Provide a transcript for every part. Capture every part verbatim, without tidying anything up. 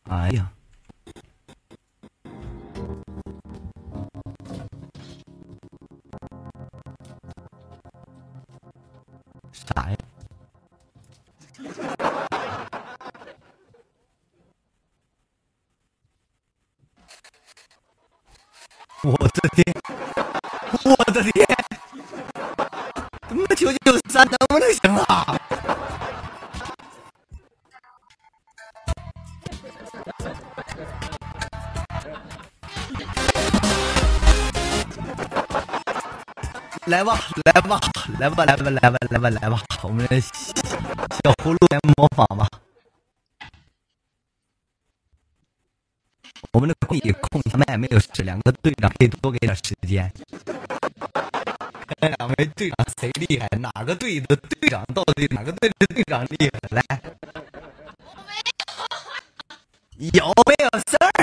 哎呀，啥呀？我的天！我的天！他妈九九三能不能行啊？来吧，来吧，来吧，来吧，来吧，来吧，来吧，我们的小葫芦来模仿吧。我们的空椅空下麦没有事，两个队长可以多给点时间。看两位队长谁厉害？哪个队的队长到底哪个队的队长厉害？来，有没有事儿？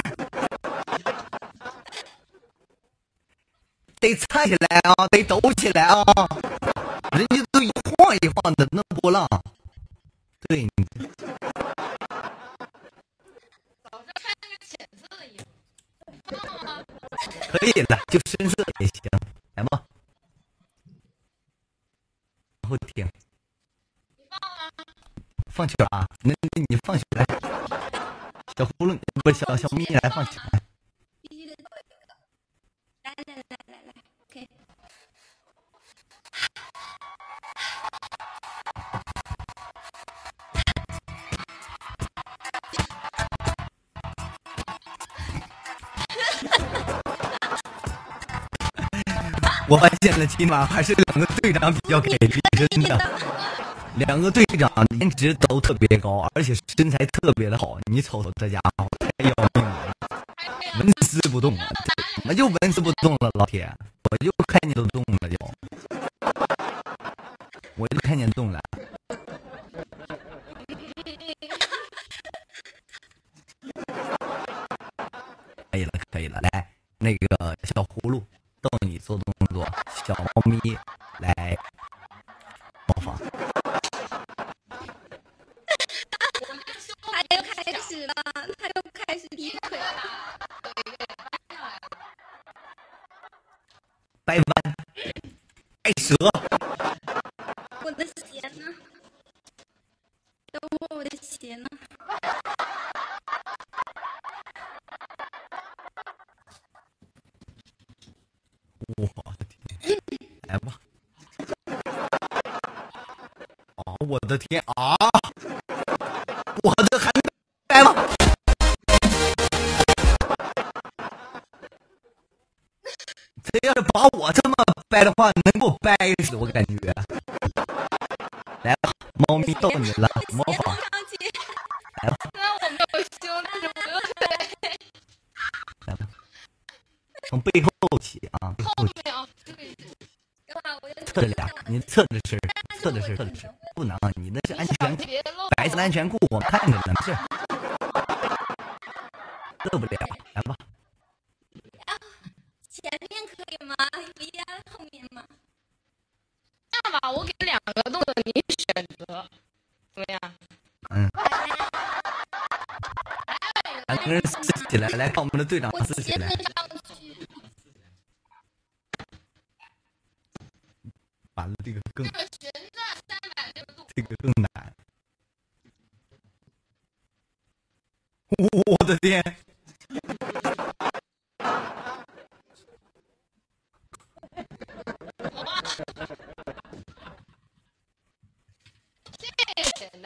得站起来啊，得抖起来啊！人家都一晃一晃的，那波浪。对。可以了，就深色也行，来吧。然后听。放曲啊？那你放曲来。小葫芦不是小小咪来放曲来。 来来来来来 ，OK。 我发现了，起码还是两个队长比较给力，真的。两个队长颜值都特别高，而且身材特别的好。你瞅瞅这家伙，太要命了，纹丝不动啊！怎么就纹丝不动了，老铁？我就看见都动了，就我就看见动了。可以了，可以了，来，那个小葫芦逗你做动作，小猫咪来模仿。 他又开始了，他又开始踢腿了。 掰弯，掰折。 我的鞋呢？等会我的鞋呢？ 我的天，来吧！哦，我的天啊！我这还掰吗？这要是把我这么掰的话，能给我掰死，我感觉。来吧，猫咪逗你了，模仿。来吧。 那我没有胸，但是我有腿。 来吧，从背后起啊，背后起。侧着俩，你侧着身，侧着身，侧着身，不能，你那是安全裤，白色安全裤，我看着呢，没事。露不了，来吧。 前面可以吗？不要后面吗？ 那吧，我给两个动作你选择，怎么样？ 嗯。两个人撕起来，来看我们的队长撕起来。完了，这个更，这个更难。我的天！ 这个简单。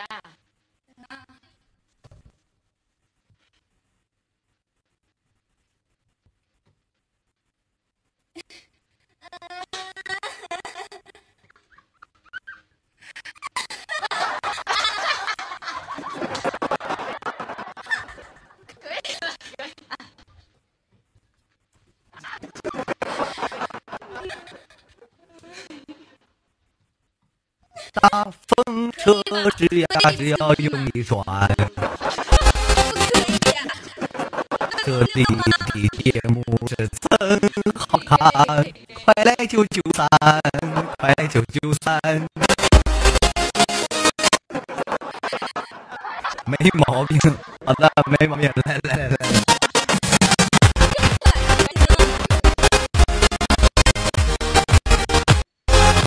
大风车吱呀吱要用力转，这里的节目是真好看，快来九九三，快来九九三，没毛病。 好的，没毛病，来来来来。